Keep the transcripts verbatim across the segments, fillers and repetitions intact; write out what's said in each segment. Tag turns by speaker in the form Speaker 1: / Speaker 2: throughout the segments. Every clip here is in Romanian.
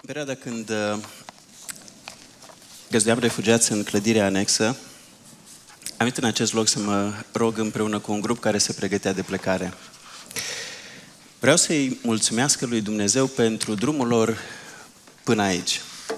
Speaker 1: În perioada când uh, găzduiam refugiați în clădirea anexă, am venit în acest loc să mă rog împreună cu un grup care se pregătea de plecare. Vreau să-i mulțumească lui Dumnezeu pentru drumul lor până aici.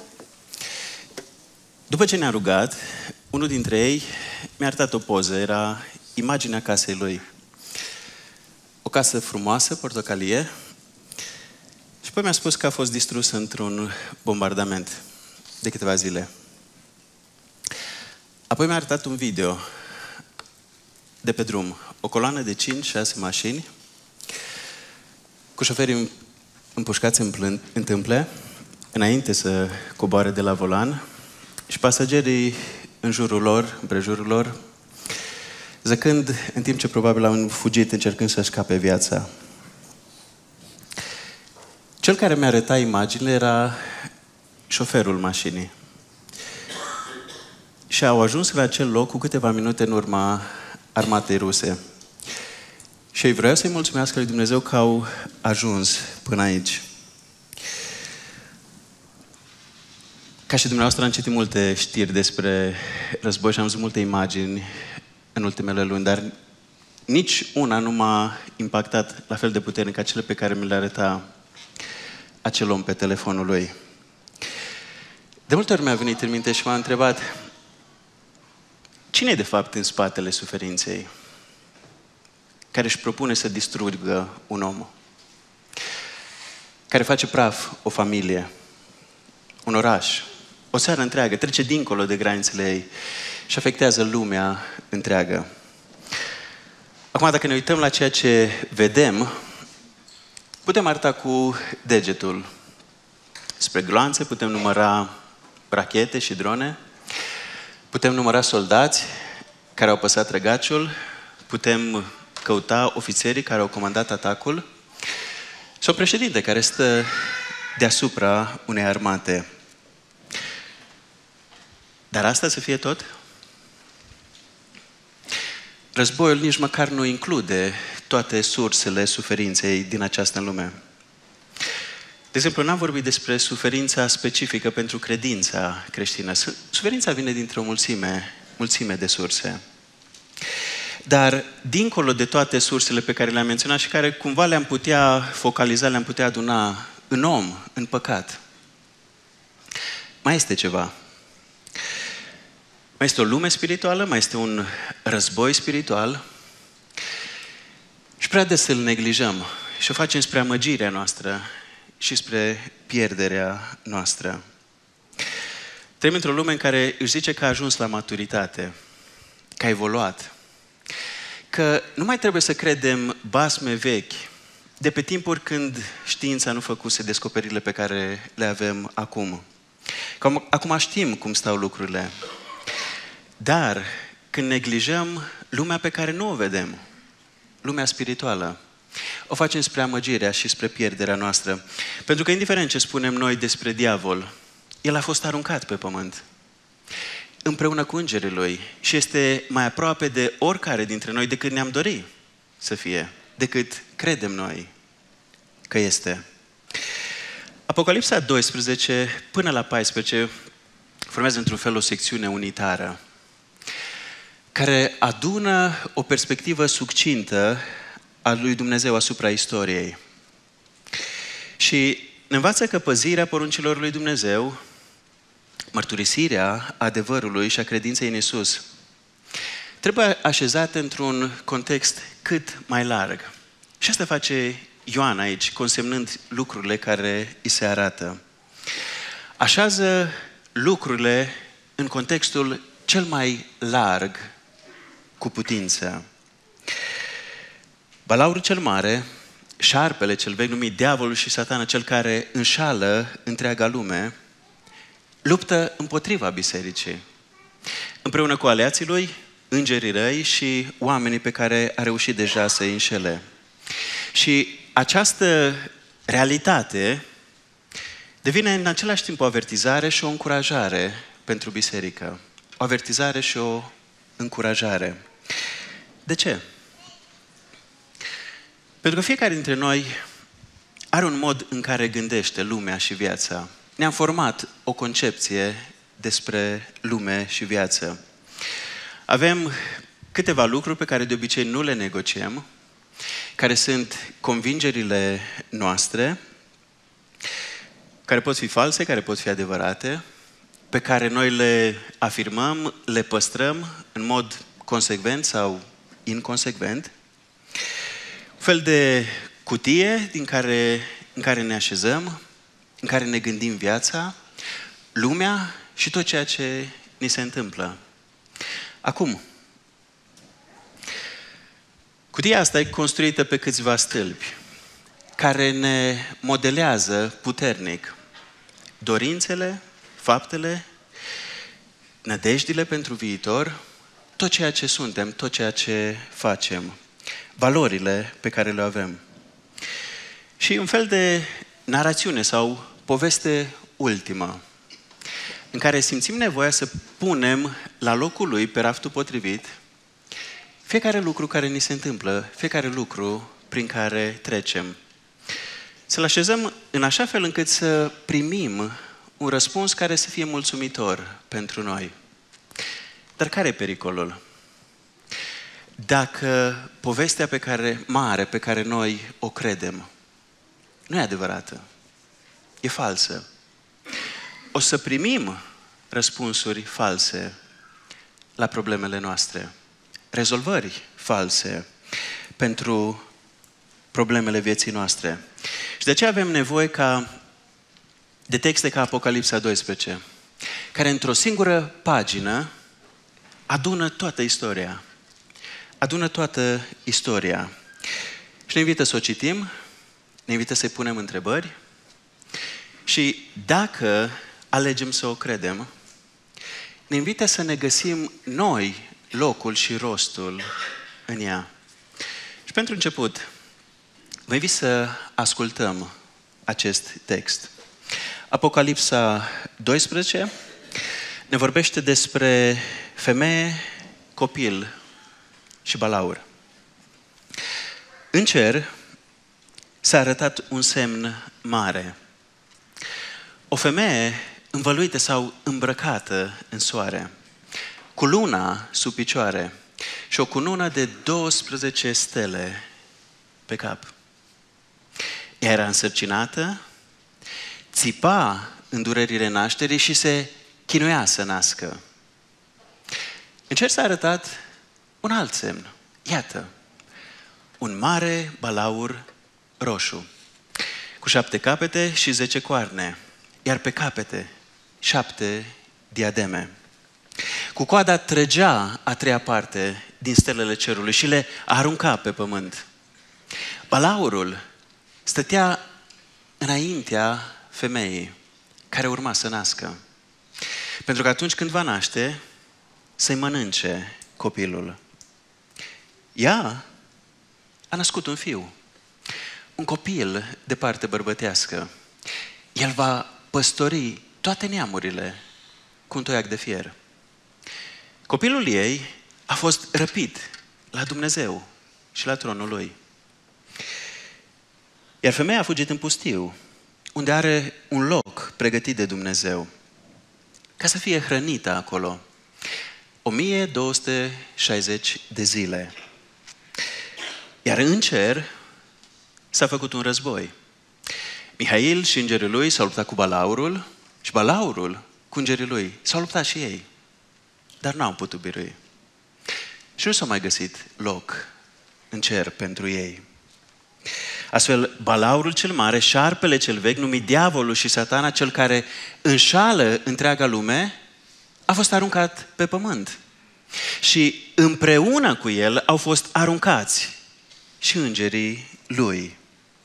Speaker 1: După ce ne-a rugat, unul dintre ei mi-a arătat o poză, era imaginea casei lui. O casă frumoasă, portocalie, și apoi mi-a spus că a fost distrusă într-un bombardament de câteva zile. Apoi mi-a arătat un video de pe drum, o coloană de cinci șase mașini, cu șoferii împușcați în întâmple, înainte să coboare de la volan, și pasagerii în jurul lor, împrejurul lor, zăcând în timp ce probabil au fugit încercând să scape viața. Cel care mi-a arătat imaginile era șoferul mașinii. Și au ajuns la acel loc cu câteva minute în urma armatei ruse. Și vreau să-i mulțumesc lui Dumnezeu că au ajuns până aici. Ca și dumneavoastră am citit multe știri despre război și am văzut multe imagini în ultimele luni, dar nici una nu m-a impactat la fel de puternic ca cele pe care mi le arăta acel om pe telefonul lui. De multe ori mi-a venit în minte și m-a întrebat: cine e de fapt în spatele suferinței care își propune să distrugă un om? Care face praf o familie, un oraș, o țară întreagă, trece dincolo de granițele ei și afectează lumea întreagă. Acum, dacă ne uităm la ceea ce vedem, putem arăta cu degetul spre gloanțe, putem număra rachete și drone, putem număra soldați care au păsat răgaciul, putem căuta ofițerii care au comandat atacul sau președinte care stă deasupra unei armate. Dar asta să fie tot? Războiul nici măcar nu include toate sursele suferinței din această lume. De exemplu, n-am vorbit despre suferința specifică pentru credința creștină. Suferința vine dintr-o mulțime, mulțime de surse. Dar, dincolo de toate sursele pe care le-am menționat și care cumva le-am putea focaliza, le-am putea aduna în om, în păcat, mai este ceva. Mai este o lume spirituală, mai este un război spiritual și prea des îl neglijăm și o facem spre amăgirea noastră și spre pierderea noastră. Trăim într-o lume în care își zice că a ajuns la maturitate, că a evoluat, că nu mai trebuie să credem basme vechi de pe timpuri când știința nu făcuse descoperirile pe care le avem acum. Că acum știm cum stau lucrurile. Dar când neglijăm lumea pe care nu o vedem, lumea spirituală, o facem spre amăgirea și spre pierderea noastră. Pentru că indiferent ce spunem noi despre diavol, el a fost aruncat pe pământ împreună cu îngerii lui și este mai aproape de oricare dintre noi decât ne-am dori să fie, decât credem noi că este. Apocalipsa doisprezece până la paisprezece formează într-un fel o secțiune unitară care adună o perspectivă succintă a lui Dumnezeu asupra istoriei. Și ne învață că păzirea poruncilor lui Dumnezeu, mărturisirea adevărului și a credinței în Iisus, trebuie așezată într-un context cât mai larg. Și asta face Ioan aici, consemnând lucrurile care îi se arată. Așează lucrurile în contextul cel mai larg cu putință. Balaurul cel mare, șarpele cel vechi numit diavolul și Satana, cel care înșală întreaga lume, luptă împotriva bisericii, împreună cu aliații lui, îngerii răi și oamenii pe care a reușit deja să îi înșele. Și această realitate devine în același timp o avertizare și o încurajare pentru biserică. O avertizare și o încurajare. De ce? Pentru că fiecare dintre noi are un mod în care gândește lumea și viața. ne-am format o concepție despre lume și viață. Avem câteva lucruri pe care de obicei nu le negociem, care sunt convingerile noastre, care pot fi false, care pot fi adevărate, pe care noi le afirmăm, le păstrăm în mod consecvent sau inconsecvent. Un fel de cutie din care, în care ne așezăm, în care ne gândim viața, lumea și tot ceea ce ni se întâmplă. Acum, cutia asta e construită pe câțiva stâlpi care ne modelează puternic dorințele, faptele, nădejdile pentru viitor, tot ceea ce suntem, tot ceea ce facem, valorile pe care le avem. Și un fel de narațiune sau poveste ultimă, în care simțim nevoia să punem la locul lui, pe raftul potrivit, fiecare lucru care ni se întâmplă, fiecare lucru prin care trecem. Să-l așezăm în așa fel încât să primim un răspuns care să fie mulțumitor pentru noi. Dar care e pericolul? Dacă povestea pe care, mare pe care noi o credem nu e adevărată, e falsă, o să primim răspunsuri false la problemele noastre, rezolvări false pentru problemele vieții noastre. Și de aceea avem nevoie ca, de texte ca Apocalipsa doisprezece, care într-o singură pagină adună toată istoria. Adună toată istoria. Și ne invită să o citim, ne invită să-i punem întrebări și dacă alegem să o credem, ne invită să ne găsim noi locul și rostul în ea. Și pentru început, vă invit să ascultăm acest text. Apocalipsa doisprezece ne vorbește despre femeie, copil și balaur. În cer s-a arătat un semn mare. O femeie învăluită sau îmbrăcată în soare, cu luna sub picioare și o cunună de douăsprezece stele pe cap. Ea era însărcinată, țipa în durerile nașterii și se chinuia să nască. În cer s-a arătat un alt semn. Iată, un mare balaur roșu, cu șapte capete și zece coarne, iar pe capete șapte diademe. Cu coada trăgea a treia parte din stelele cerului și le arunca pe pământ. Balaurul stătea înaintea femeii care urma să nască. Pentru că atunci când va naște, să-i mănânce copilul. Ea a născut un fiu, un copil de parte bărbătească. El va păstori toate neamurile cu un toiac de fier. Copilul ei a fost răpit la Dumnezeu și la tronul lui. Iar femeia a fugit în pustiu, unde are un loc pregătit de Dumnezeu, ca să fie hrănită acolo o mie două sute șaizeci de zile. Iar în cer s-a făcut un război. Mihail și îngerii lui s-au luptat cu balaurul și balaurul cu îngerii lui. S-au luptat și ei, dar n-au putut birui. Și nu s-a mai găsit loc în cer pentru ei. Astfel, balaurul cel mare, șarpele cel vechi, numit diavolul și satana, cel care înșală întreaga lume, a fost aruncat pe pământ. Și împreună cu el au fost aruncați și îngerii lui.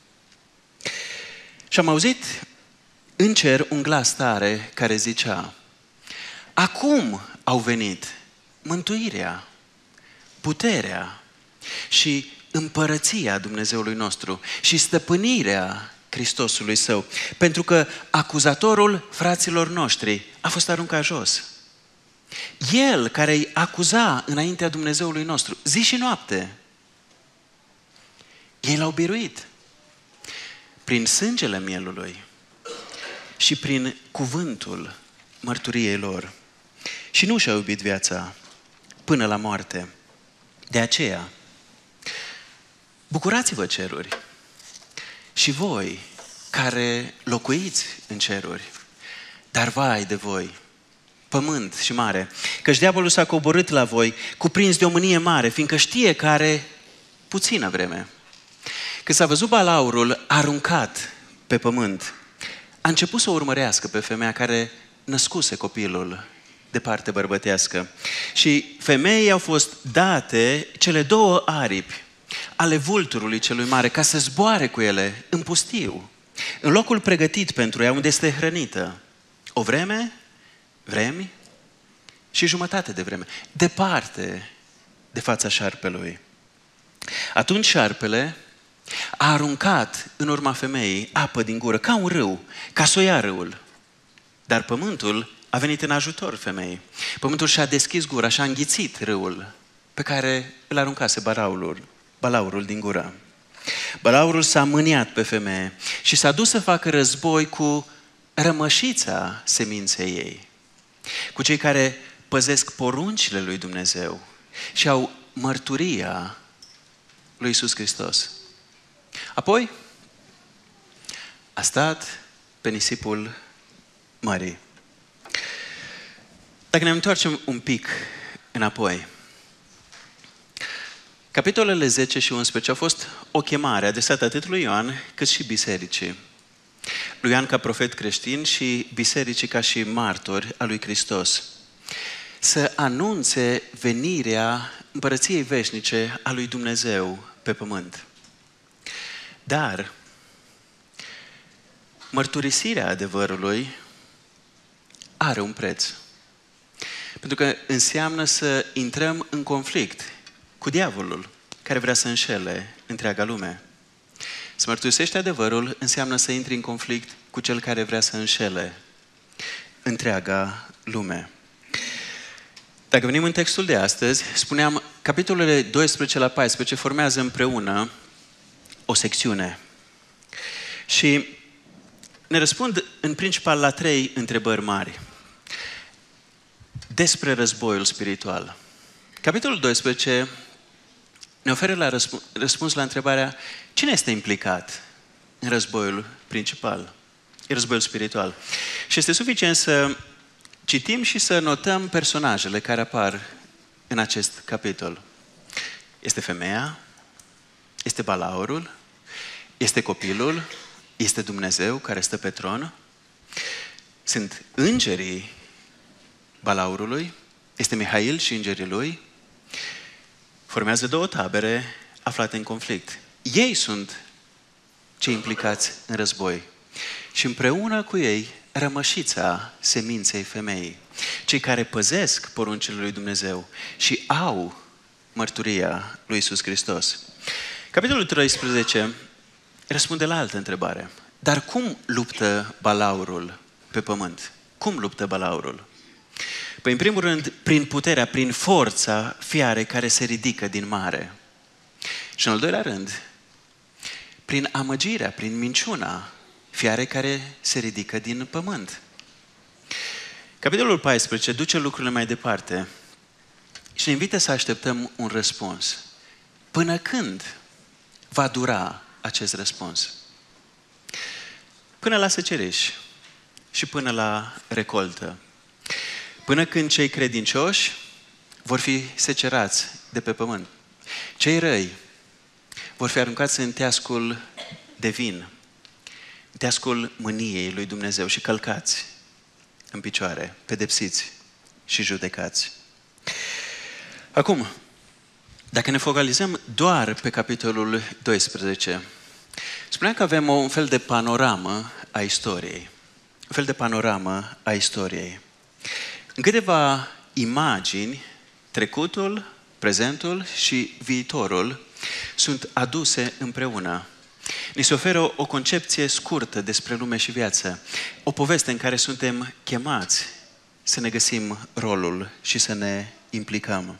Speaker 1: Și am auzit în cer un glas tare care zicea: acum au venit mântuirea, puterea și împărăția Dumnezeului nostru și stăpânirea Hristosului Său, pentru că acuzatorul fraților noștri a fost aruncat jos. El care îi acuza înaintea Dumnezeului nostru, zi și noapte, ei l-au biruit prin sângele mielului și prin cuvântul mărturiei lor. Și nu și-au iubit viața până la moarte. De aceea, bucurați-vă ceruri și voi care locuiți în ceruri, dar vai de voi, pământ și mare, căci diavolul s-a coborât la voi, cuprins de o mânie mare, fiindcă știe că are puțină vreme. Când s-a văzut balaurul aruncat pe pământ, a început să o urmărească pe femeia care născuse copilul de parte bărbătească. Și femeii au fost date cele două aripi ale vulturului celui mare, ca să zboare cu ele în pustiu, în locul pregătit pentru ea, unde este hrănită. O vreme, vremi și jumătate de vreme, departe de fața șarpelui. Atunci șarpele a aruncat în urma femeii apă din gură, ca un râu, ca să o ia râul. Dar pământul a venit în ajutor femeii. Pământul și-a deschis gura și a înghițit râul pe care îl aruncase balaurul, balaurul din gură. Balaurul s-a mâniat pe femeie și s-a dus să facă război cu rămășița seminței ei, cu cei care păzesc poruncile lui Dumnezeu și au mărturia lui Iisus Hristos. Apoi a stat pe nisipul mării. Dacă ne întoarcem un pic înapoi, capitolele zece și unsprezece au fost o chemare adresată atât lui Ioan cât și bisericii. Lui Ioan ca profet creștin și bisericii ca și martori a lui Hristos. Să anunțe venirea împărăției veșnice a lui Dumnezeu pe pământ. Dar mărturisirea adevărului are un preț. Pentru că înseamnă să intrăm în conflict cu diavolul care vrea să înșele întreaga lume. Să mărturisești adevărul înseamnă să intri în conflict cu cel care vrea să înșele întreaga lume. Dacă venim în textul de astăzi, spuneam, capitolele doisprezece la paisprezece formează împreună o secțiune. Și ne răspund în principal la trei întrebări mari despre războiul spiritual. Capitolul doisprezece ne oferă la răsp- răspuns la întrebarea cine este implicat în războiul principal, în războiul spiritual. Și este suficient să citim și să notăm personajele care apar în acest capitol. Este femeia, este balaurul, este copilul, este Dumnezeu care stă pe tron, sunt îngerii balaurului, este Mihail și îngerii lui, formează două tabere aflate în conflict. Ei sunt cei implicați în război. Și împreună cu ei rămășița seminței femeii, cei care păzesc poruncile lui Dumnezeu și au mărturia lui Iisus Hristos. Capitolul treisprezece răspunde la altă întrebare. Dar cum luptă balaurul pe pământ? Cum luptă balaurul? Păi, în primul rând, prin puterea, prin forța fiarei care se ridică din mare. Și în al doilea rând, prin amăgirea, prin minciuna fiarei care se ridică din pământ. Capitolul paisprezece duce lucrurile mai departe și ne invită să așteptăm un răspuns. Până când va dura acest răspuns? Până la seceriș și până la recoltă. Până când cei credincioși vor fi secerați de pe pământ. Cei răi vor fi aruncați în teascul de vin, în teascul mâniei lui Dumnezeu și călcați în picioare, pedepsiți și judecați. Acum, dacă ne focalizăm doar pe capitolul doisprezece, spuneam că avem un fel de panoramă a istoriei. Un fel de panoramă a istoriei. În câteva imagini, trecutul, prezentul și viitorul sunt aduse împreună. Ni se oferă o, o concepție scurtă despre lume și viață. O poveste în care suntem chemați să ne găsim rolul și să ne implicăm.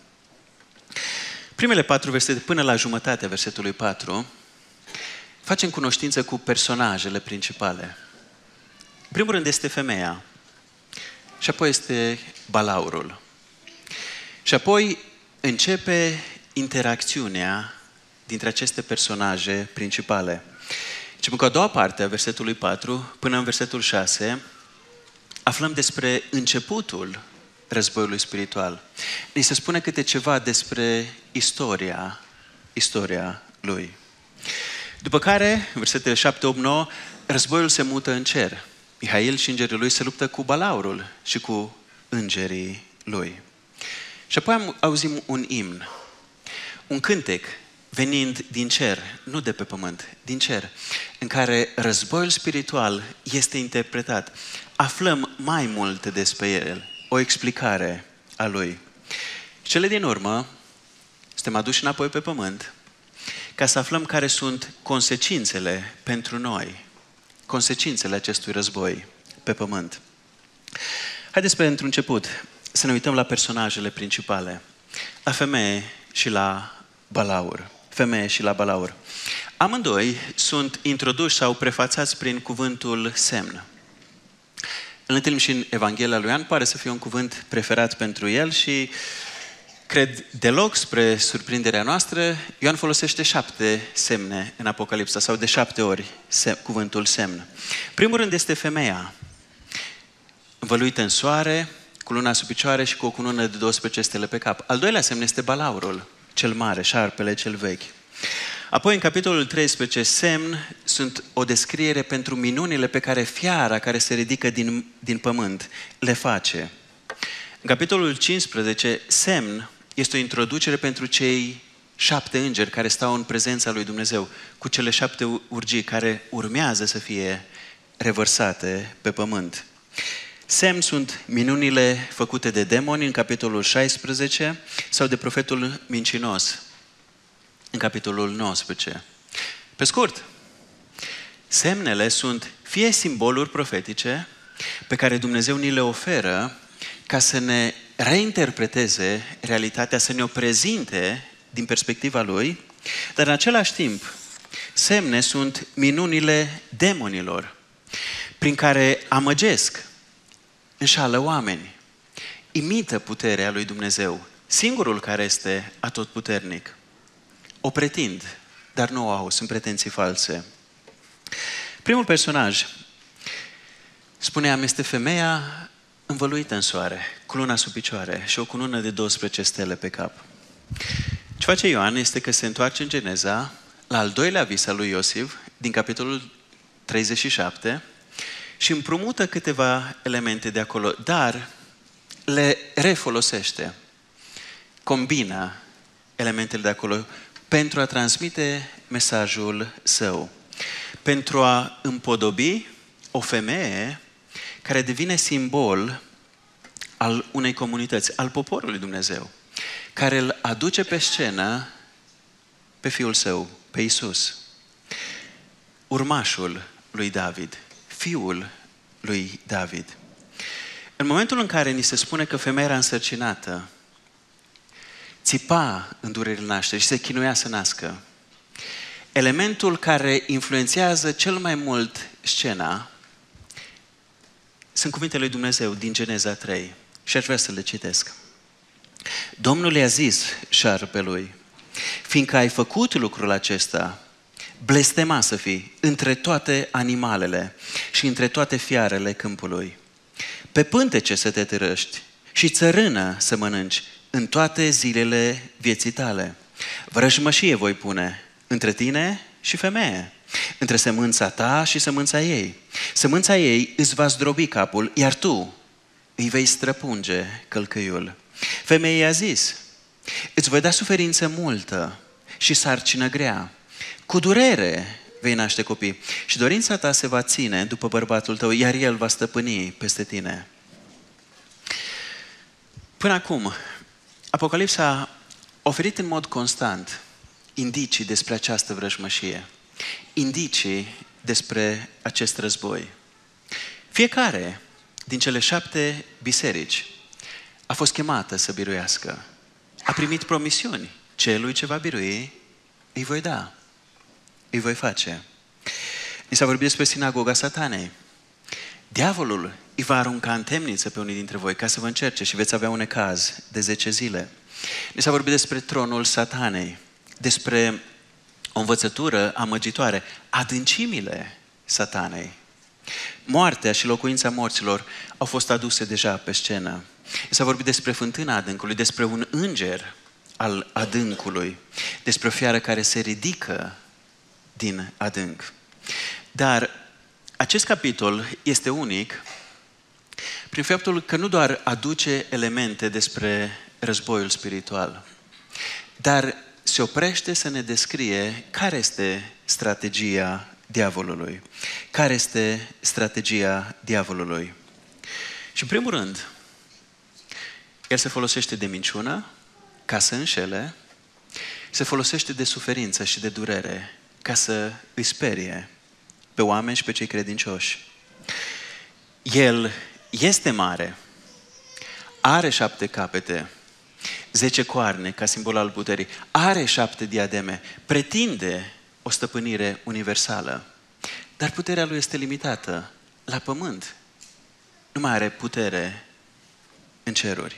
Speaker 1: Primele patru versete, până la jumătatea versetului patru, facem cunoștință cu personajele principale. primul rând este femeia și apoi este balaurul. Și apoi începe interacțiunea dintre aceste personaje principale. Și cu a doua parte a versetului patru până în versetul șase aflăm despre începutul războiului spiritual. Ni se spune câte ceva despre istoria, istoria lui. După care, versetele șapte, opt, nouă, războiul se mută în cer. Mihail și îngerii lui se luptă cu balaurul și cu îngerii lui. Și apoi auzim un imn, un cântec venind din cer, nu de pe pământ, din cer, în care războiul spiritual este interpretat. Aflăm mai multe despre el, o explicare a lui. Cele din urmă, suntem aduși înapoi pe pământ, ca să aflăm care sunt consecințele pentru noi, consecințele acestui război pe pământ. Haideți pentru început să ne uităm la personajele principale, la femeie și la balaur. Femeie și la balaur. Amândoi sunt introduși sau prefațați prin cuvântul semn. Îl întâlnim și în Evanghelia lui Ioan, pare să fie un cuvânt preferat pentru el și cred deloc spre surprinderea noastră, Ioan folosește șapte semne în Apocalipsa sau de șapte ori sem, cuvântul semn. Primul rând este femeia, învăluită în soare, cu luna sub picioare și cu o cunună de douăsprezece stele pe cap. Al doilea semn este balaurul, cel mare, șarpele cel vechi. Apoi, în capitolul treisprezece, semn sunt o descriere pentru minunile pe care fiara care se ridică din, din pământ le face. În capitolul cincisprezece, semn este o introducere pentru cei șapte îngeri care stau în prezența lui Dumnezeu, cu cele șapte urgii care urmează să fie revărsate pe pământ. Semn sunt minunile făcute de demoni în capitolul șaisprezece sau de profetul mincinos în capitolul nouăsprezece. Pe scurt, semnele sunt fie simboluri profetice pe care Dumnezeu ni le oferă ca să ne reinterpreteze realitatea, să ne o prezinte din perspectiva Lui, dar în același timp, semne sunt minunile demonilor prin care amăgesc, înșală oameni, imită puterea lui Dumnezeu, singurul care este atotputernic. O pretind, dar nu o au, sunt pretenții false. Primul personaj, spuneam, este femeia învăluită în soare, cu luna sub picioare și o cunună de douăsprezece stele pe cap. Ce face Ioan este că se întoarce în Geneza, la al doilea vis al lui Iosif, din capitolul treizeci și șapte, și împrumută câteva elemente de acolo, dar le refolosește, combină elementele de acolo pentru a transmite mesajul său, pentru a împodobi o femeie care devine simbol al unei comunități, al poporului Dumnezeu, care îl aduce pe scenă pe Fiul Său, pe Iisus, urmașul lui David, Fiul lui David. În momentul în care ni se spune că femeia era însărcinată, țipa în durerile nașterii și se chinuia să nască, elementul care influențează cel mai mult scena sunt cuvintele lui Dumnezeu din Geneza trei și aș vrea să le citesc. Domnul i-a zis șarpelui, fiindcă ai făcut lucrul acesta, blestema să fii între toate animalele și între toate fiarele câmpului. Pe pântece să te târăști și țărână să mănânci în toate zilele vieții tale. Vrăjmășie voi pune între tine și femeie, între sămânța ta și sămânța ei. Sămânța ei îți va zdrobi capul, iar tu îi vei străpunge călcâiul. Femeia i-a zis, îți voi da suferință multă și sarcină grea. Cu durere vei naște copii și dorința ta se va ține după bărbatul tău, iar el va stăpâni peste tine. Până acum, Apocalipsa a oferit în mod constant indicii despre această vrăjmășie, indicii despre acest război. Fiecare din cele șapte biserici a fost chemată să biruiască. A primit promisiuni. Celui ce va birui, îi voi da, îi voi face. Ni s-a vorbit despre sinagoga Satanei. Diavolul îi va arunca în temniță pe unii dintre voi ca să vă încerce și veți avea un necaz de zece zile. Ne s-a vorbit despre tronul Satanei, despre o învățătură amăgitoare, adâncimile Satanei. Moartea și locuința morților au fost aduse deja pe scenă. S-a vorbit despre fântâna adâncului, despre un înger al adâncului, despre o fiară care se ridică din adânc. Dar acest capitol este unic prin faptul că nu doar aduce elemente despre războiul spiritual, dar se oprește să ne descrie care este strategia diavolului. Care este strategia diavolului? Și în primul rând, el se folosește de minciună ca să înșele, se folosește de suferință și de durere ca să îi sperie pe oameni și pe cei credincioși. El este mare, are șapte capete, zece coarne ca simbol al puterii, are șapte diademe, pretinde o stăpânire universală, dar puterea lui este limitată la pământ. Nu mai are putere în ceruri.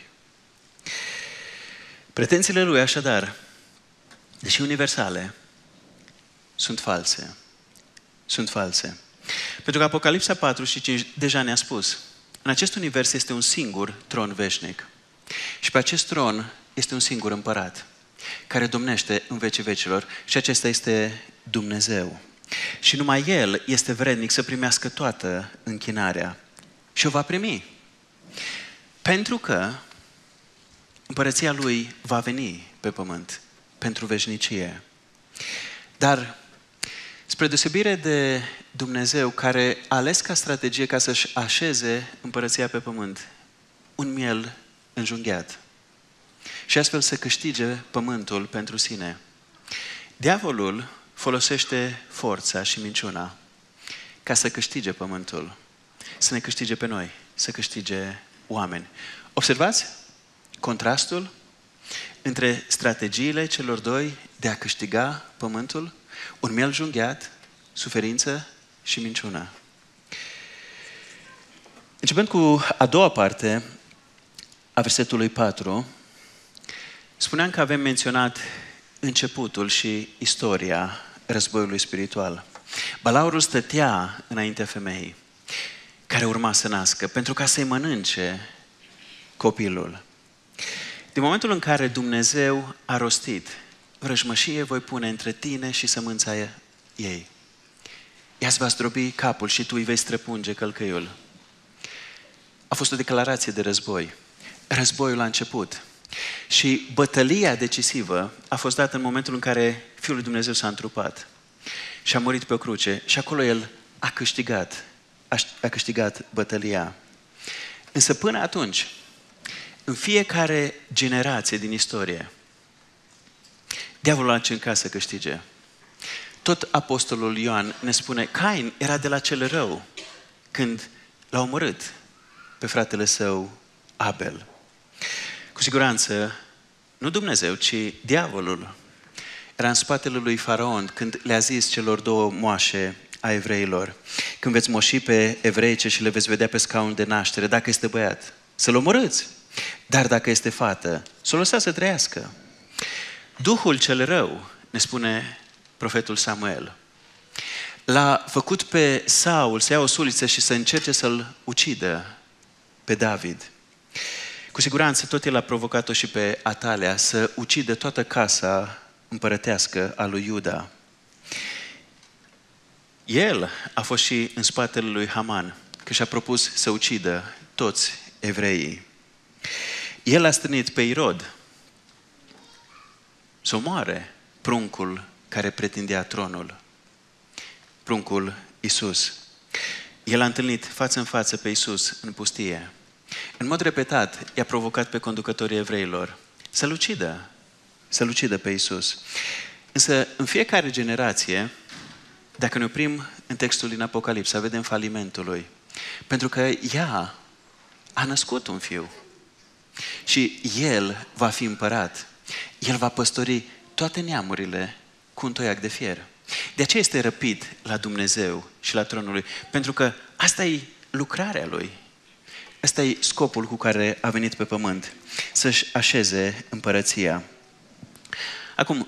Speaker 1: Pretențiile lui, așadar, deși universale, sunt false. Sunt false. Pentru că Apocalipsa patru și cinci deja ne-a spus, în acest univers este un singur tron veșnic. Și pe acest tron este un singur împărat, care domnește în vecii vecilor și acesta este Dumnezeu. Și numai El este vrednic să primească toată închinarea și o va primi. Pentru că împărăția Lui va veni pe pământ pentru veșnicie. Dar spre deosebire de Dumnezeu care a ales ca strategie ca să-și așeze împărăția pe pământ un miel înjunghiat și astfel să câștige pământul pentru sine, diavolul folosește forța și minciuna ca să câștige pământul, să ne câștige pe noi, să câștige oameni. Observați contrastul între strategiile celor doi de a câștiga pământul? Un miel junghiat, suferință și minciună. Începând cu a doua parte a versetului patru, spuneam că avem menționat începutul și istoria războiului spiritual. Balaurul stătea înaintea femeii care urma să nască pentru ca să-i mănânce copilul. Din momentul în care Dumnezeu a rostit, vrăjmășie voi pune între tine și sămânța ei. Ea îți va zdrobi capul și tu îi vei străpunge călcăiul. A fost o declarație de război. Războiul a început. Și bătălia decisivă a fost dată în momentul în care Fiul lui Dumnezeu s-a întrupat și a murit pe o cruce și acolo El a câștigat, a câștigat bătălia. Însă până atunci, în fiecare generație din istorie, diavolul a încercat să câștige. Tot apostolul Ioan ne spune, Cain era de la cel rău când l-a omorât pe fratele său Abel. Cu siguranță, nu Dumnezeu, ci diavolul era în spatele lui Faraon când le-a zis celor două moașe a evreilor, când veți moși pe evreice și le veți vedea pe scaun de naștere, dacă este băiat, să-l omorâți, dar dacă este fată, să o lăsați să trăiască. Duhul cel rău, ne spune profetul Samuel, l-a făcut pe Saul să ia o suliță și să încerce să-l ucidă pe David. Cu siguranță tot el a provocat-o și pe Atalia să ucidă toată casa împărătească a lui Iuda. El a fost și în spatele lui Haman, că și-a propus să ucidă toți evreii. El a strânit pe Irod să omoare pruncul care pretindea tronul, pruncul Iisus. El a întâlnit față în față pe Iisus în pustie. În mod repetat, i-a provocat pe conducătorii evreilor să-l ucidă, să-l ucidă pe Iisus. Însă, în fiecare generație, dacă ne oprim în textul din Apocalipsa, vedem falimentul lui. Pentru că ea a născut un fiu și el va fi împărat. El va păstori toate neamurile cu un toiac de fier. De aceea este răpit la Dumnezeu și la tronul lui. Pentru că asta e lucrarea Lui. Ăsta e scopul cu care a venit pe pământ, să-și așeze împărăția. Acum,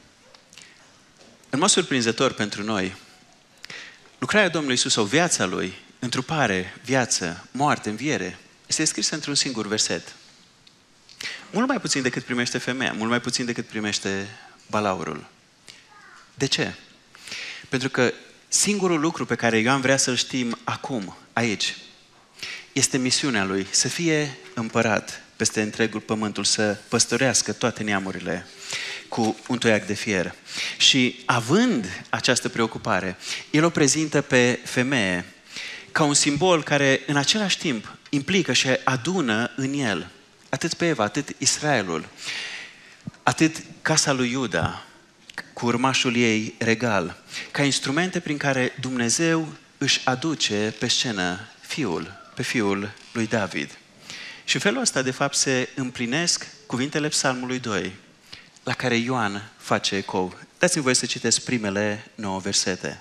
Speaker 1: în mod surprinzător pentru noi, lucrarea Domnului Iisus sau viața Lui, întrupare, viață, moarte, înviere, este scrisă într-un singur verset. Mult mai puțin decât primește femeia, mult mai puțin decât primește balaurul. De ce? Pentru că singurul lucru pe care Ioan vrea să-l știm acum, aici, este misiunea lui, să fie împărat peste întregul pământul, să păstorească toate neamurile cu un toiac de fier. Și având această preocupare, el o prezintă pe femeie ca un simbol care în același timp implică și adună în el atât pe Eva, atât Israelul, atât casa lui Iuda, cu urmașul ei regal, ca instrumente prin care Dumnezeu își aduce pe scenă Fiul, pe Fiul lui David. Și în felul ăsta, de fapt, se împlinesc cuvintele Psalmului doi, la care Ioan face ecou. Dați-mi voie să citesc primele nouă versete.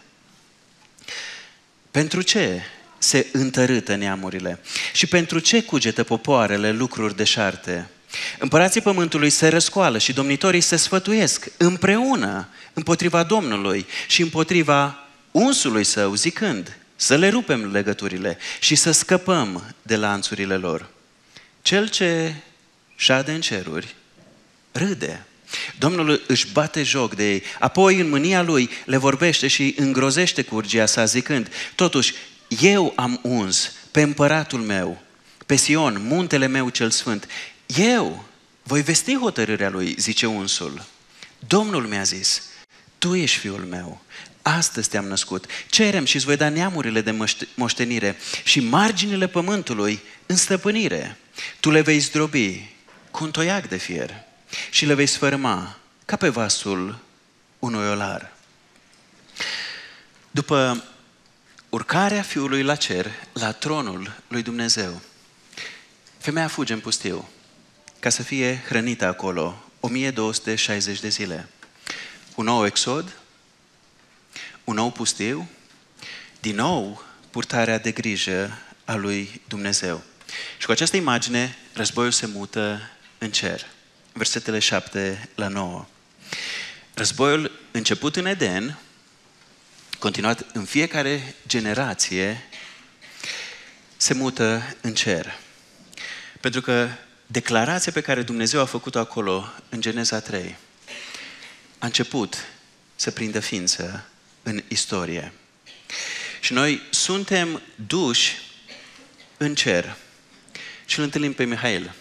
Speaker 1: Pentru ce se întărâtă neamurile și pentru ce cugetă popoarele lucruri deșarte? Împărații pământului se răscoală și domnitorii se sfătuiesc împreună împotriva Domnului și împotriva unsului său, zicând: să le rupem legăturile și să scăpăm de lanțurile lor. Cel ce șade în ceruri râde. Domnul își bate joc de ei, apoi în mânia lui le vorbește și îngrozește cu urgia sa, zicând: totuși, eu am uns pe împăratul meu, pe Sion, muntele meu cel sfânt. Eu voi vesti hotărârea lui, zice unsul. Domnul mi-a zis: tu ești fiul meu, astăzi te-am născut. Cerem și îți voi da neamurile de moștenire și marginile pământului în stăpânire. Tu le vei zdrobi cu un toiac de fier și le vei sfărâma ca pe vasul unui olar. După urcarea Fiului la cer, la tronul lui Dumnezeu, femeia fuge în pustiu ca să fie hrănită acolo o mie două sute șaizeci de zile. Un nou exod, un nou pustiu, din nou purtarea de grijă a lui Dumnezeu. Și cu această imagine, războiul se mută în cer. Versetele șapte la nouă. Războiul început în Eden, continuat în fiecare generație, se mută în cer. Pentru că declarația pe care Dumnezeu a făcut-o acolo, în Geneza trei, a început să prindă ființă în istorie. Și noi suntem duși în cer și îl întâlnim pe Mihail.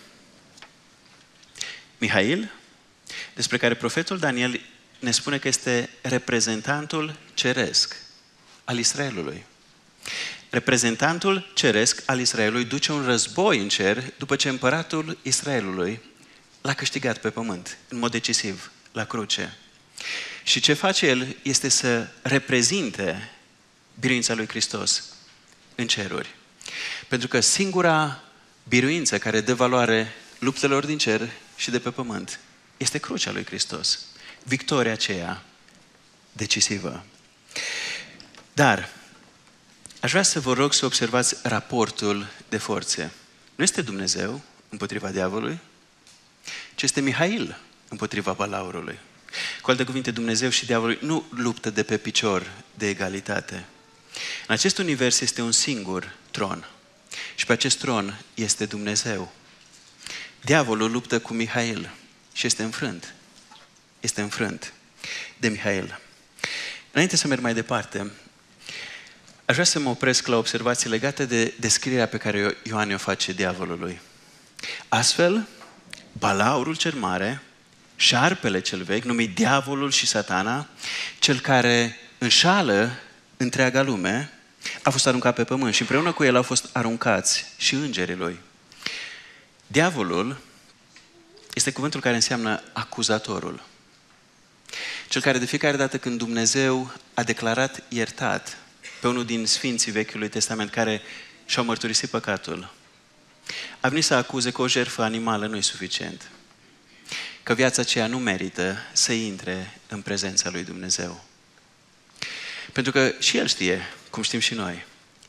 Speaker 1: Mihail, despre care profetul Daniel ne spune că este reprezentantul ceresc al Israelului. Reprezentantul ceresc al Israelului duce un război în cer după ce împăratul Israelului l-a câștigat pe pământ, în mod decisiv, la cruce. Și ce face el este să reprezinte biruința lui Hristos în ceruri. Pentru că singura biruință care dă valoare luptelor din cer și de pe pământ este crucea lui Hristos. Victoria aceea decisivă. Dar aș vrea să vă rog să observați raportul de forțe. Nu este Dumnezeu împotriva diavolului, ci este Mihail împotriva balaurului. Cu alte cuvinte, Dumnezeu și diavolul nu luptă de pe picior de egalitate. În acest univers este un singur tron. Și pe acest tron este Dumnezeu. Diavolul luptă cu Mihail și este înfrânt. Este înfrânt de Mihail. Înainte să merg mai departe, aș vrea să mă opresc la observații legate de descrierea pe care Ioan o face diavolului. Astfel, balaurul cel mare, șarpele cel vechi, numit diavolul și satana, cel care înșală întreaga lume, a fost aruncat pe pământ și împreună cu el au fost aruncați și îngerii lui. Diavolul este cuvântul care înseamnă acuzatorul. Cel care de fiecare dată când Dumnezeu a declarat iertat pe unul din sfinții Vechiului Testament care și-au mărturisit păcatul, a venit să acuze că o jertfă animală nu e suficient. Că viața aceea nu merită să intre în prezența lui Dumnezeu. Pentru că și el știe, cum știm și noi,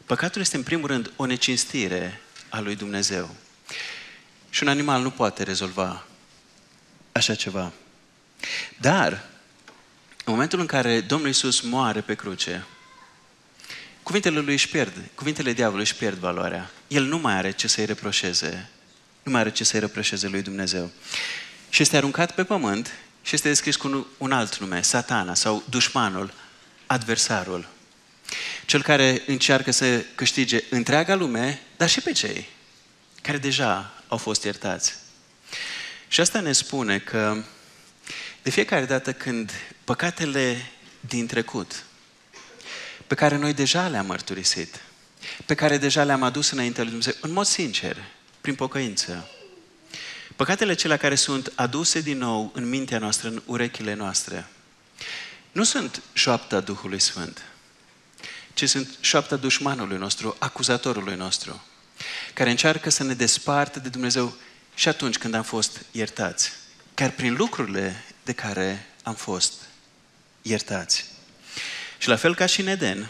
Speaker 1: Păcatul este în primul rând o necinstire a lui Dumnezeu. Și un animal nu poate rezolva așa ceva. Dar, în momentul în care Domnul Iisus moare pe cruce, cuvintele lui își pierd, cuvintele diavolului își pierd valoarea. El nu mai are ce să-i reproșeze. Nu mai are ce să-i reproșeze lui Dumnezeu. Și este aruncat pe pământ și este descris cu un alt nume, Satana sau dușmanul, adversarul. Cel care încearcă să câștige întreaga lume, dar și pe cei care deja au fost iertați. Și asta ne spune că de fiecare dată când păcatele din trecut, pe care noi deja le-am mărturisit, pe care deja le-am adus înaintea lui Dumnezeu, în mod sincer, prin pocăință, păcatele acelea care sunt aduse din nou în mintea noastră, în urechile noastre, nu sunt șoapta Duhului Sfânt, ci sunt șoapta dușmanului nostru, acuzatorului nostru, care încearcă să ne despartă de Dumnezeu și atunci când am fost iertați, chiar prin lucrurile de care am fost iertați. Și la fel ca și în Eden,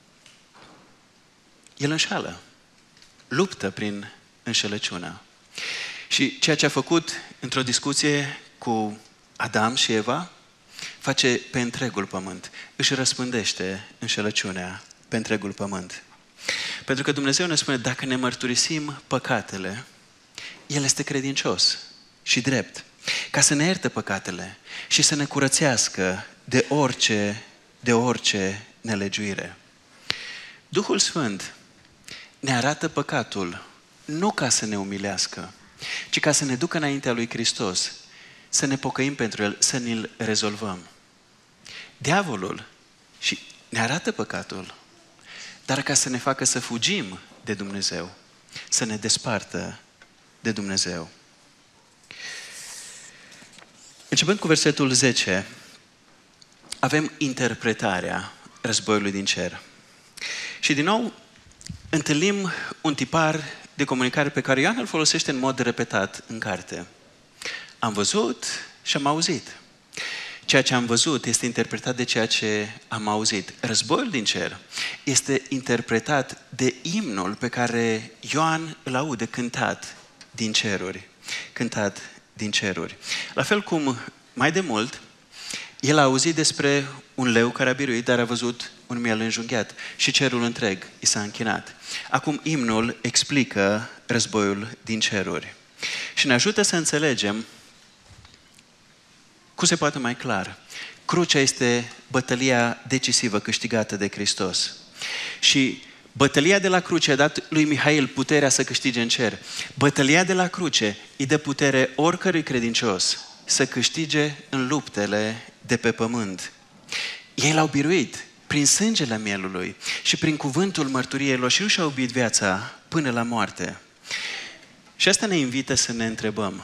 Speaker 1: el înșală, luptă prin înșelăciunea. Și ceea ce a făcut într-o discuție cu Adam și Eva, face pe întregul pământ. Își răspândește înșelăciunea pe întregul pământ. Pentru că Dumnezeu ne spune, dacă ne mărturisim păcatele, El este credincios și drept, ca să ne ierte păcatele și să ne curățească de orice, de orice nelegiuire. Duhul Sfânt ne arată păcatul nu ca să ne umilească, ci ca să ne ducă înaintea lui Hristos, să ne pocăim pentru El, să ne-l rezolvăm. Diavolul și ne arată păcatul, dar ca să ne facă să fugim de Dumnezeu, să ne despartă de Dumnezeu. Începând cu versetul zece, avem interpretarea războiului din cer. Și din nou întâlnim un tipar de comunicare pe care Ioan îl folosește în mod repetat în carte. Am văzut și am auzit. Ceea ce am văzut este interpretat de ceea ce am auzit. Războiul din cer este interpretat de imnul pe care Ioan îl aude cântat din ceruri. Cântat din ceruri. La fel cum mai de mult, el a auzit despre un leu care a biruit, dar a văzut un miel înjunghiat și cerul întreg i s-a închinat. Acum imnul explică războiul din ceruri și ne ajută să înțelegem cum se poate mai clar. Crucea este bătălia decisivă câștigată de Hristos. Și bătălia de la cruce a dat lui Mihail puterea să câștige în cer. Bătălia de la cruce îi dă putere oricărui credincios să câștige în luptele de pe pământ. Ei l-au biruit prin sângele mielului și prin cuvântul mărturiei lor și nu și-au iubit viața până la moarte. Și asta ne invită să ne întrebăm.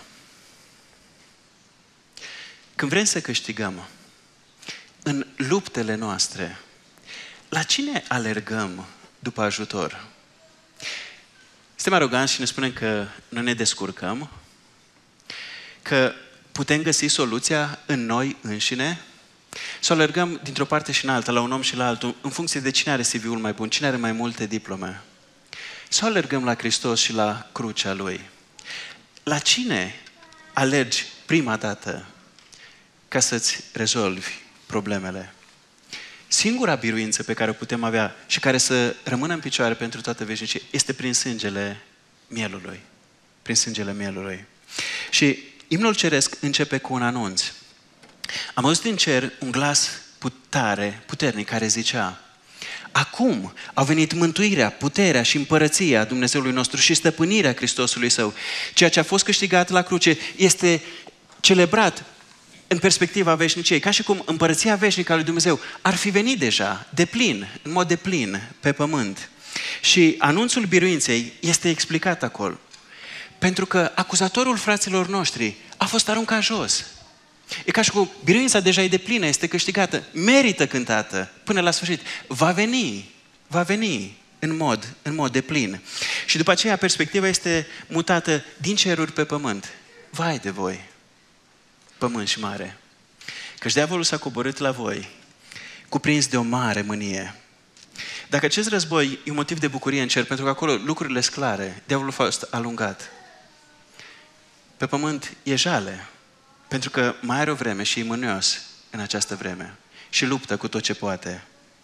Speaker 1: Când vrem să câștigăm în luptele noastre, la cine alergăm după ajutor? Suntem aroganți și ne spunem că nu ne descurcăm, că putem găsi soluția în noi înșine, sau alergăm dintr-o parte și în alta, la un om și la altul, în funcție de cine are C V-ul mai bun, cine are mai multe diplome. Sau alergăm la Hristos și la crucea Lui. La cine alergi prima dată ca să-ți rezolvi problemele? Singura biruință pe care o putem avea și care să rămână în picioare pentru toată veșnicie este prin sângele mielului. Prin sângele mielului. Și imnul ceresc începe cu un anunț. Am auzit în cer un glas tare, puternic, care zicea: acum a venit mântuirea, puterea și împărăția Dumnezeului nostru și stăpânirea Hristosului Său. Ceea ce a fost câștigat la cruce este celebrat în perspectiva veșniciei, ca și cum împărăția veșnică a lui Dumnezeu ar fi venit deja, de plin, în mod de plin, pe pământ. Și anunțul biruinței este explicat acolo. Pentru că acuzatorul fraților noștri a fost aruncat jos. E ca și cum biruința deja e de plină, este câștigată, merită cântată până la sfârșit. Va veni, va veni în mod, în mod de plin. Și după aceea perspectiva este mutată din ceruri pe pământ. Vai de voi, pământ și mare, căci diavolul s-a coborât la voi, cuprins de o mare mânie. Dacă acest război e un motiv de bucurie în cer, pentru că acolo lucrurile sunt clare, diavolul a fost alungat. Pe pământ e jale, pentru că mai are o vreme și e mânios în această vreme și luptă cu tot ce poate.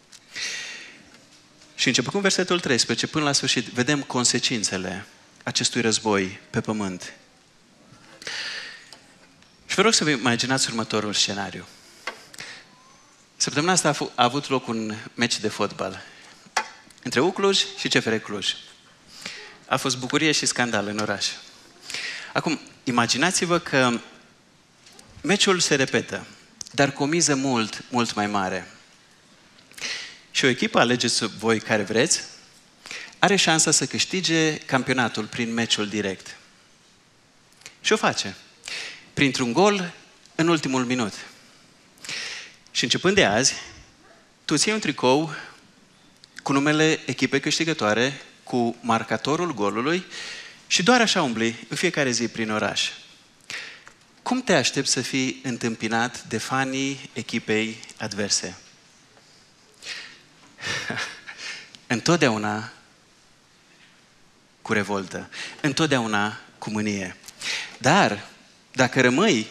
Speaker 1: Și începând cu versetul treisprezece până la sfârșit, vedem consecințele acestui război pe pământ. Și vă rog să vă imaginați următorul scenariu. Săptămâna asta a, a avut loc un meci de fotbal între U Cluj și C F R Cluj. A fost bucurie și scandal în oraș. Acum, imaginați-vă că meciul se repetă, dar cu o miză mult, mult mai mare. Și o echipă, alegeți voi care vreți, are șansa să câștige campionatul prin meciul direct. Și o face. Printr-un gol în ultimul minut. Și începând de azi, tu ții un tricou cu numele echipei câștigătoare, cu marcatorul golului și doar așa umbli în fiecare zi prin oraș. Cum te aștepți să fii întâmpinat de fanii echipei adverse? Întotdeauna cu revoltă, întotdeauna cu mânie. Dar, dacă rămâi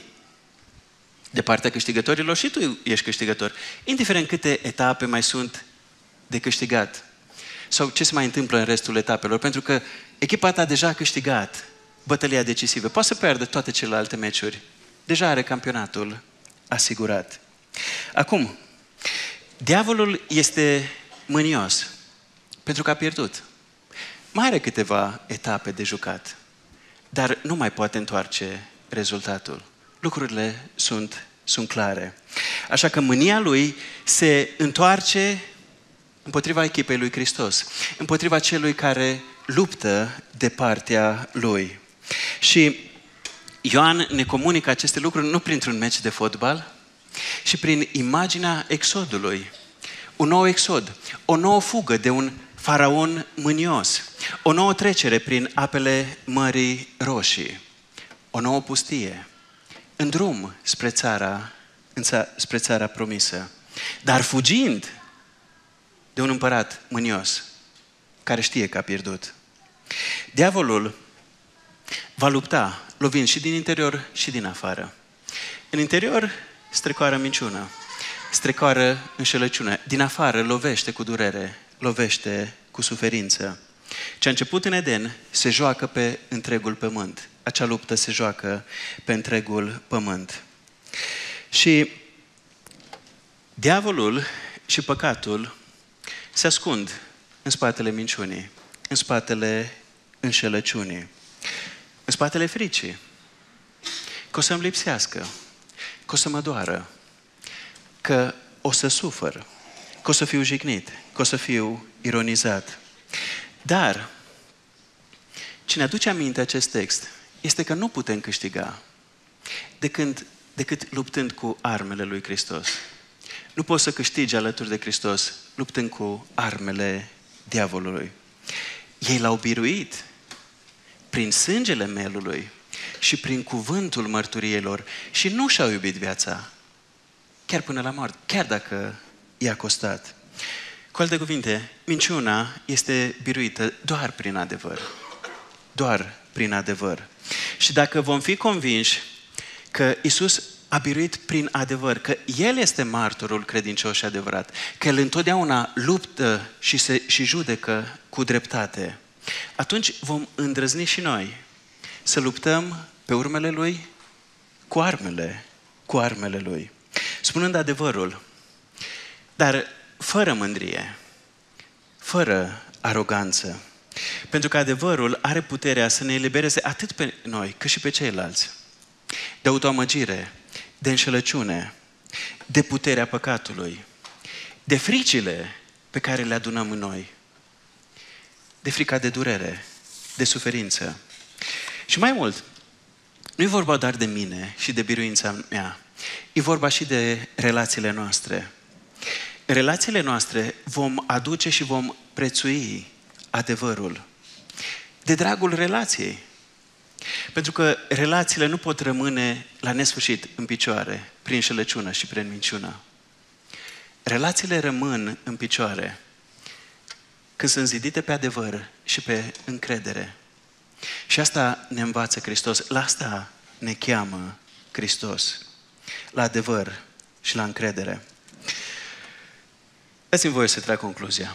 Speaker 1: de partea câștigătorilor și tu ești câștigător, indiferent câte etape mai sunt de câștigat sau ce se mai întâmplă în restul etapelor, pentru că echipa ta deja a câștigat bătălia decisivă. Poate să pierdă toate celelalte meciuri. Deja are campionatul asigurat. Acum, diavolul este mânios pentru că a pierdut. Mai are câteva etape de jucat, dar nu mai poate întoarce rezultatul. Lucrurile sunt, sunt clare. Așa că mânia lui se întoarce împotriva echipei lui Hristos, împotriva celui care luptă de partea lui. Și Ioan ne comunică aceste lucruri nu printr-un meci de fotbal, ci prin imaginea exodului. Un nou exod, o nouă fugă de un faraon mânios, o nouă trecere prin apele Mării Roșii, o nouă pustie, în drum spre țara, spre țara promisă, dar fugind de un împărat mânios, care știe că a pierdut. Diavolul va lupta, lovind și din interior și din afară. În interior strecoară minciună, strecoară înșelăciune. Din afară lovește cu durere, lovește cu suferință. Ce a început în Eden se joacă pe întregul pământ. Acea luptă se joacă pe întregul pământ. Și diavolul și păcatul se ascund în spatele minciunii, în spatele înșelăciunii, în spatele fricii, că o să-mi lipsească, că o să mă doară, că o să sufăr, că o să fiu jignit, că o să fiu ironizat. Dar, cine aduce aminte acest text, este că nu putem câștiga decât, decât luptând cu armele lui Hristos. Nu poți să câștigi alături de Hristos luptând cu armele diavolului. Ei l-au biruit prin sângele melului și prin cuvântul mărturiilor și nu și-au iubit viața chiar până la moarte, chiar dacă i-a costat. Cu alte cuvinte, minciuna este biruită doar prin adevăr. Doar prin adevăr. Și dacă vom fi convinși că Iisus a biruit prin adevăr, că El este martorul credincios și adevărat, că El întotdeauna luptă și, se, și judecă cu dreptate, atunci vom îndrăzni și noi să luptăm pe urmele Lui cu armele, cu armele Lui. Spunând adevărul, dar fără mândrie, fără aroganță, pentru că adevărul are puterea să ne elibereze atât pe noi, cât și pe ceilalți, de autoamăgire, de înșelăciune, de puterea păcatului, de fricile pe care le adunăm în noi, de frica de durere, de suferință. Și mai mult, nu e vorba doar de mine și de biruința mea, e vorba și de relațiile noastre. În relațiile noastre vom aduce și vom prețui adevărul de dragul relației. Pentru că relațiile nu pot rămâne la nesfârșit în picioare prin înșelăciună și prin minciună. Relațiile rămân în picioare când sunt zidite pe adevăr și pe încredere. Și asta ne învață Hristos, la asta ne cheamă Hristos, la adevăr și la încredere. Dați-mi voie să trag concluzia.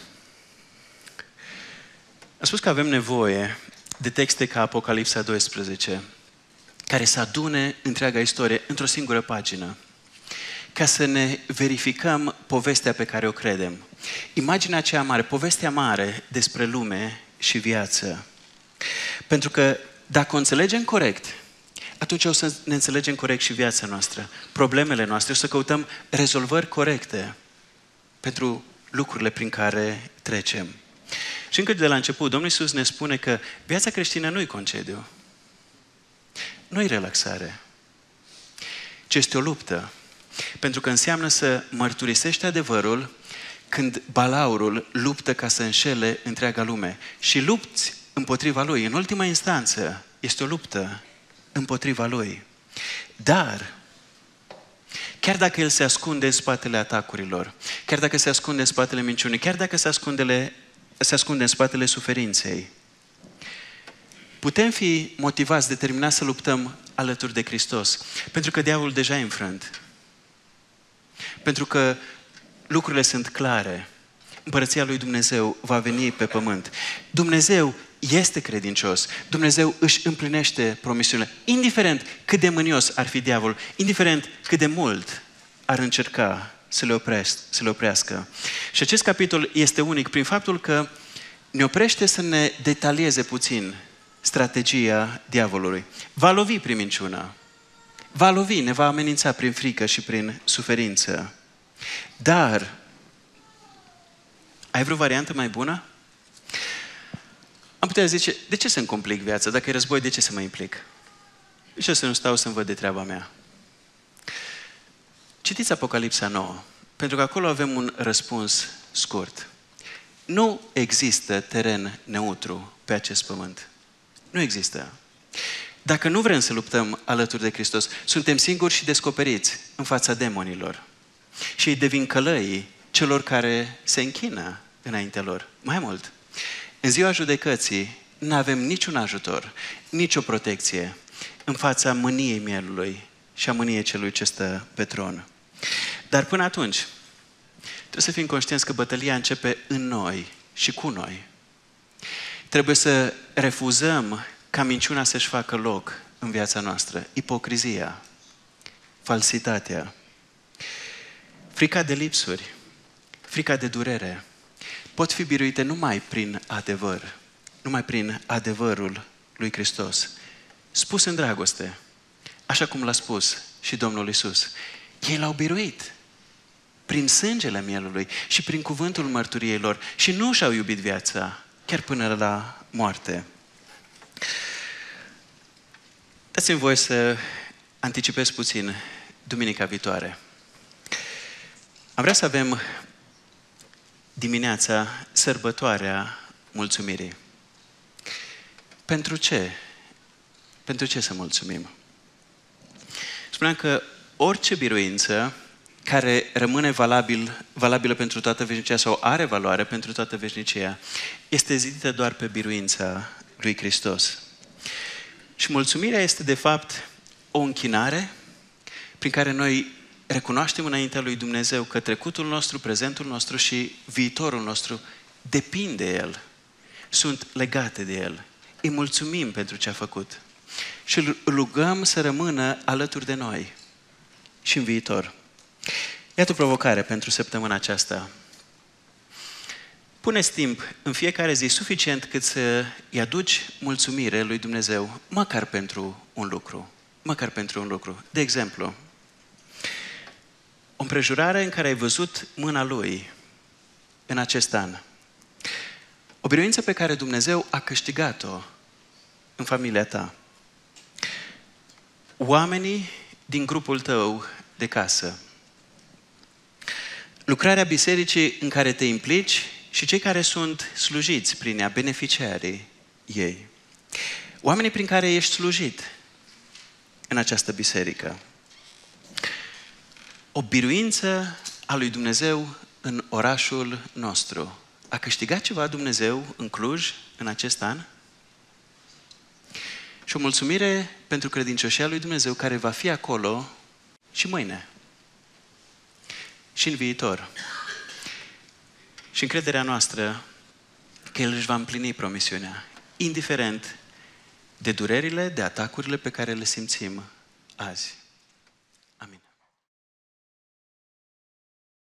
Speaker 1: Am spus că avem nevoie de texte ca Apocalipsa doisprezece, care să adune întreaga istorie într-o singură pagină, ca să ne verificăm povestea pe care o credem. Imaginea aceea mare, povestea mare despre lume și viață. Pentru că dacă o înțelegem corect, atunci o să ne înțelegem corect și viața noastră, problemele noastre, o să căutăm rezolvări corecte pentru lucrurile prin care trecem. Și încă de la început, Domnul Iisus ne spune că viața creștină nu-i concediu, nu-i relaxare, ci este o luptă. Pentru că înseamnă să mărturisești adevărul când balaurul luptă ca să înșele întreaga lume. Și lupți împotriva lui. În ultima instanță, este o luptă împotriva lui. Dar, chiar dacă el se ascunde în spatele atacurilor, chiar dacă se ascunde în spatele minciunii, chiar dacă se ascunde, se ascunde în spatele suferinței, putem fi motivați, determinați să luptăm alături de Hristos. Pentru că diavolul deja e înfrânt. Pentru că lucrurile sunt clare. Împărăția lui Dumnezeu va veni pe pământ. Dumnezeu este credincios. Dumnezeu își împlinește promisiunile. Indiferent cât de mânios ar fi diavolul, indiferent cât de mult ar încerca să le, oprească, să le oprească. Și acest capitol este unic prin faptul că ne oprește să ne detalieze puțin strategia diavolului. Va lovi prin minciună. Va lovi, ne va amenința prin frică și prin suferință. Dar, ai vreo variantă mai bună? Am putea zice, de ce să-mi complic viața? Dacă e război, de ce să mă implic? De ce să nu stau să-mi văd de treaba mea? Citiți Apocalipsa nouă, pentru că acolo avem un răspuns scurt. Nu există teren neutru pe acest pământ. Nu există. Dacă nu vrem să luptăm alături de Hristos, suntem singuri și descoperiți în fața demonilor. Și ei devin călăii celor care se închină înaintea lor. Mai mult, în ziua judecății nu avem niciun ajutor, nicio protecție în fața mâniei mielului și a mâniei celui ce stă pe tron. Dar până atunci, trebuie să fim conștienți că bătălia începe în noi și cu noi. Trebuie să refuzăm ca minciuna să-și facă loc în viața noastră. Ipocrizia, falsitatea, frica de lipsuri, frica de durere, pot fi biruite numai prin adevăr, numai prin adevărul lui Hristos. Spus în dragoste, așa cum l-a spus și Domnul Iisus. Ei l-au biruit prin sângele mielului și prin cuvântul mărturiei lor și nu și-au iubit viața chiar până la moarte. Dați-mi voie să anticipez puțin duminica viitoare. Am vrea să avem dimineața sărbătoarea mulțumirii. Pentru ce? Pentru ce să mulțumim? Spuneam că orice biruință care rămâne valabil, valabilă pentru toată veșnicia sau are valoare pentru toată veșnicia, este zidită doar pe biruința lui Hristos. Și mulțumirea este de fapt o închinare prin care noi recunoaștem înaintea lui Dumnezeu că trecutul nostru, prezentul nostru și viitorul nostru depind de El. Sunt legate de El. Îi mulțumim pentru ce a făcut. Și îl rugăm să rămână alături de noi și în viitor. Iată o provocare pentru săptămâna aceasta. Puneți timp în fiecare zi suficient cât să îi aduci mulțumire lui Dumnezeu, măcar pentru un lucru. Măcar pentru un lucru. De exemplu, o împrejurare în care ai văzut mâna Lui în acest an. O biruință pe care Dumnezeu a câștigat-o în familia ta. Oamenii din grupul tău de casă. Lucrarea bisericii în care te implici și cei care sunt slujiți prin ea, beneficiarii ei. Oamenii prin care ești slujit în această biserică. O biruință a lui Dumnezeu în orașul nostru, A câștigat ceva Dumnezeu în Cluj în acest an? Și o mulțumire pentru credincioșia lui Dumnezeu care va fi acolo și mâine. Și în viitor. Și încrederea noastră că El își va împlini promisiunea, indiferent de durerile, de atacurile pe care le simțim azi.